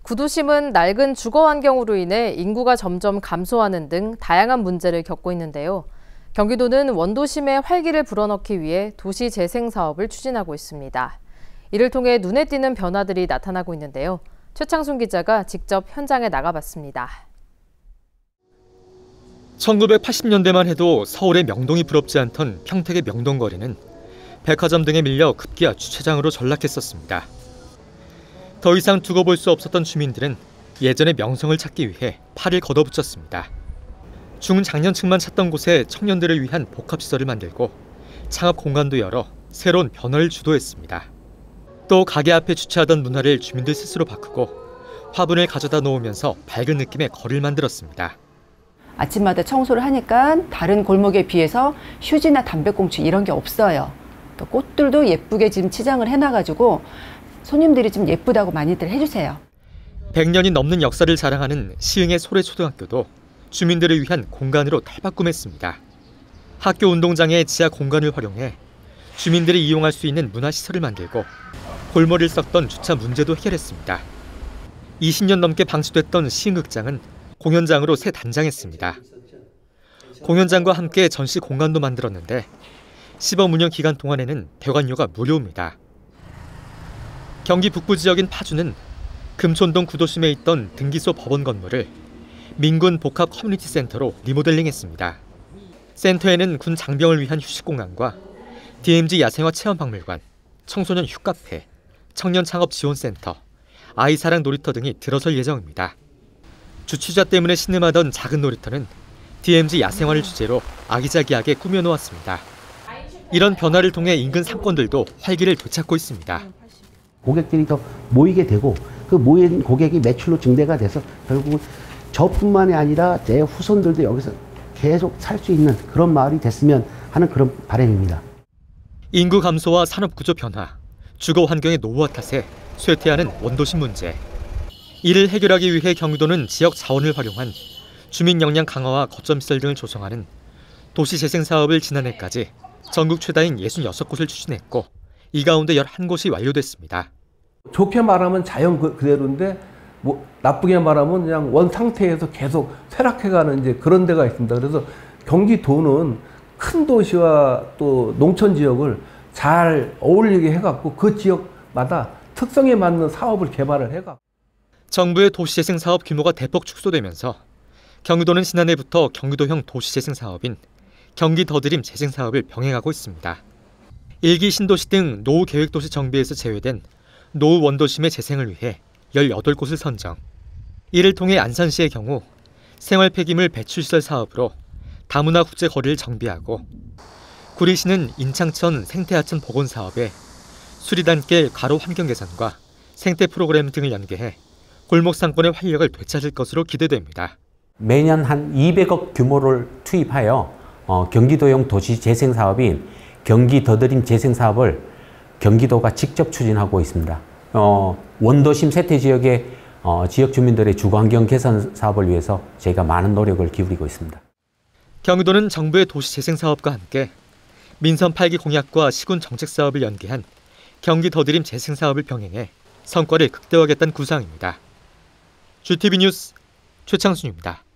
구도심은 낡은 주거 환경으로 인해 인구가 점점 감소하는 등 다양한 문제를 겪고 있는데요. 경기도는 원도심의 활기를 불어넣기 위해 도시 재생 사업을 추진하고 있습니다. 이를 통해 눈에 띄는 변화들이 나타나고 있는데요. 최창순 기자가 직접 현장에 나가봤습니다. 1980년대만 해도 서울의 명동이 부럽지 않던 평택의 명동거리는 백화점 등에 밀려 급기야 주차장으로 전락했었습니다. 더 이상 두고 볼 수 없었던 주민들은 예전의 명성을 찾기 위해 팔을 걷어붙였습니다. 중장년층만 찾던 곳에 청년들을 위한 복합시설을 만들고 창업 공간도 열어 새로운 변화를 주도했습니다. 또 가게 앞에 주차하던 문화를 주민들 스스로 바꾸고 화분을 가져다 놓으면서 밝은 느낌의 거리를 만들었습니다. 아침마다 청소를 하니까 다른 골목에 비해서 휴지나 담배꽁초 이런 게 없어요. 또 꽃들도 예쁘게 지금 치장을 해놔가지고 손님들이 좀 예쁘다고 많이들 해주세요. 100년이 넘는 역사를 자랑하는 시흥의 소래초등학교도 주민들을 위한 공간으로 탈바꿈했습니다. 학교 운동장의 지하 공간을 활용해 주민들이 이용할 수 있는 문화시설을 만들고 골머리를 썩던 주차 문제도 해결했습니다. 20년 넘게 방치됐던 시흥극장은 공연장으로 새 단장했습니다. 공연장과 함께 전시 공간도 만들었는데 시범 운영 기간 동안에는 대관료가 무료입니다. 경기 북부 지역인 파주는 금촌동 구도심에 있던 등기소 법원 건물을 민군 복합 커뮤니티 센터로 리모델링했습니다. 센터에는 군 장병을 위한 휴식 공간과 DMZ 야생화 체험 박물관, 청소년 휴카페, 청년 창업 지원센터, 아이사랑 놀이터 등이 들어설 예정입니다. 주취자 때문에 신음하던 작은 놀이터는 DMZ 야생화를 주제로 아기자기하게 꾸며놓았습니다. 이런 변화를 통해 인근 상권들도 활기를 되찾고 있습니다. 고객들이 더 모이게 되고 그 모인 고객이 매출로 증대가 돼서 결국은 저뿐만이 아니라 내 후손들도 여기서 계속 살 수 있는 그런 마을이 됐으면 하는 그런 바람입니다. 인구 감소와 산업 구조 변화, 주거 환경의 노후화 탓에 쇠퇴하는 원도심 문제. 이를 해결하기 위해 경기도는 지역 자원을 활용한 주민 역량 강화와 거점시설 등을 조성하는 도시재생 사업을 지난해까지 전국 최다인 66곳을 추진했고 이 가운데 11곳이 완료됐습니다. 좋게 말하면 자연 그대로인데 나쁘게 말하면 그냥 원 상태에서 계속 쇠락해가는 이제 그런 데가 있습니다. 그래서 경기도는 큰 도시와 또 농촌 지역을 잘 어울리게 해갖고 그 지역마다 특성에 맞는 사업을 개발을 해갖고 정부의 도시재생 사업 규모가 대폭 축소되면서 경기도는 지난해부터 경기도형 도시재생 사업인 경기 더드림 재생 사업을 병행하고 있습니다. 1기 신도시 등 노후 계획도시 정비에서 제외된 노후 원도심의 재생을 위해 18곳을 선정. 이를 통해 안산시의 경우 생활 폐기물 배출시설 사업으로 다문화 국제 거리를 정비하고 구리시는 인창천 생태하천 복원 사업에 수리단길 가로 환경 개선과 생태 프로그램 등을 연계해 골목 상권의 활력을 되찾을 것으로 기대됩니다. 매년 한 200억 규모를 투입하여 경기도형 도시 재생 사업인 경기 더드림 재생 사업을 경기도가 직접 추진하고 있습니다. 원도심 세태 지역의 지역 주민들의 주거 환경 개선 사업을 위해서 저희가 많은 노력을 기울이고 있습니다. 경기도는 정부의 도시 재생 사업과 함께 민선 8기 공약과 시군 정책 사업을 연계한 경기 더드림 재생 사업을 병행해 성과를 극대화하겠다는 구상입니다. GTV 뉴스 최창순입니다.